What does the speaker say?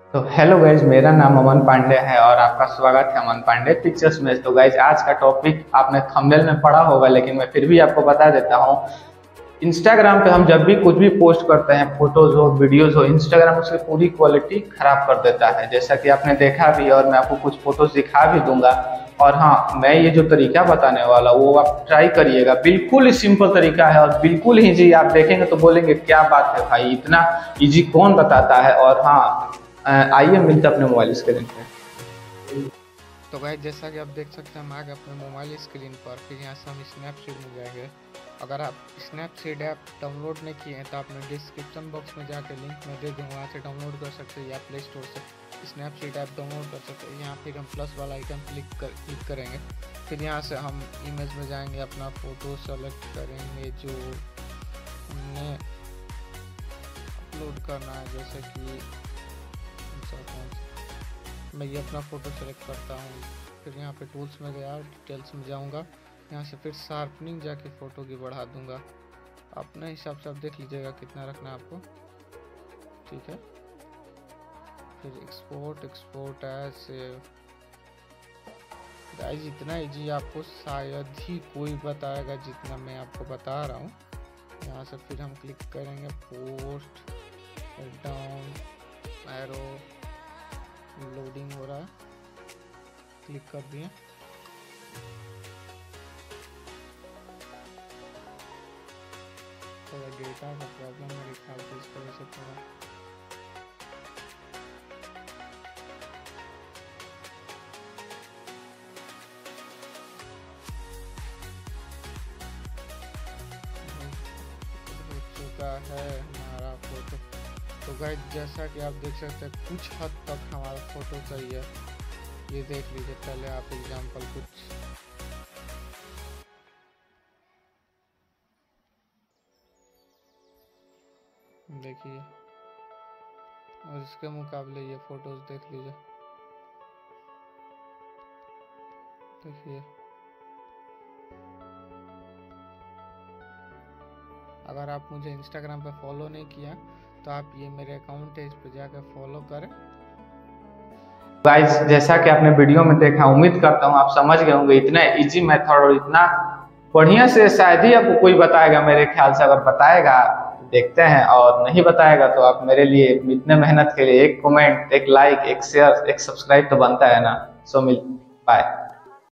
तो hello guys, मेरा नाम अमन पांडे है और आपका स्वागत है अमन पांडे पिक्चर्स में। तो गाइज, आज का टॉपिक आपने थंबनेल में पढ़ा होगा, लेकिन मैं फिर भी आपको बता देता हूँ। इंस्टाग्राम पे हम जब भी कुछ भी पोस्ट करते हैं, फोटोज हो, वीडियोज हो, इंस्टाग्राम उसकी पूरी क्वालिटी खराब कर देता है, जैसा कि आपने देखा भी। और मैं आपको कुछ फोटोज दिखा भी दूंगा। और हाँ, मैं ये जो तरीका बताने वाला वो आप ट्राई करिएगा। बिल्कुल ही सिंपल तरीका है और बिल्कुल ही इजी। आप देखेंगे तो बोलेंगे क्या बात है भाई, इतना इजी कौन बताता है। और हाँ, आइए मिलते हैं अपने मोबाइल स्क्रीन पे। तो गाइस, जैसा कि आप देख सकते हैं हम आ गए अपने मोबाइल स्क्रीन पर। फिर यहाँ से हम स्नैपसीड में जाएंगे। अगर आप स्नैपसीड ऐप डाउनलोड नहीं किए हैं तो आपने डिस्क्रिप्शन बॉक्स में जाके लिंक में दे दूँगा, वहाँ से डाउनलोड कर सकते हैं या प्ले स्टोर से स्नैपसीड ऐप डाउनलोड कर सकते हैं। यहाँ फिर हम प्लस वाला आइकन क्लिक करेंगे। फिर यहाँ से हम इमेज में जाएंगे, अपना फ़ोटो सेलेक्ट करेंगे जो हमने अपलोड करना है। जैसे कि मैं ये अपना फ़ोटो सेलेक्ट करता हूँ। फिर यहाँ पे टूल्स में गया, डिटेल्स में जाऊँगा। यहाँ से फिर शार्पनिंग जाके फ़ोटो की बढ़ा दूँगा। अपने हिसाब से आप देख लीजिएगा कितना रखना है आपको, ठीक है। फिर एक्सपोर्ट एज गाइस, इतना इजी आपको शायद ही कोई बताएगा जितना मैं आपको बता रहा हूँ। यहाँ से फिर हम क्लिक करेंगे पोस्ट, डाउन एरो, लोडिंग हो रहा है, क्लिक कर दिए। तो डेटा का प्रॉब्लम मेरे ख्याल से इस वजह से थोड़ा हो चुका है हमारा फोटो। तो गाइस, जैसा कि आप देख सकते हैं कुछ हद तक हमारा फोटो सही है। ये देख लीजिए पहले आप एग्जांपल कुछ। देखिए, और इसके मुकाबले ये फोटोज देख लीजिए। देखिए, अगर आप मुझे इंस्टाग्राम पे फॉलो नहीं किया तो आप ये मेरे अकाउंट है, इस पे जाकर फॉलो करें। गाइस, जैसा कि आपने वीडियो में देखा, उम्मीद करता हूँ आप समझ गए होंगे। इतना इजी मेथड और इतना बढ़िया से शायद ही आपको कोई बताएगा, मेरे ख्याल से। अगर बताएगा देखते हैं, और नहीं बताएगा तो आप मेरे लिए इतने मेहनत के लिए एक कमेंट, एक लाइक, एक शेयर, एक सब्सक्राइब तो बनता है ना। सो मिल बाय।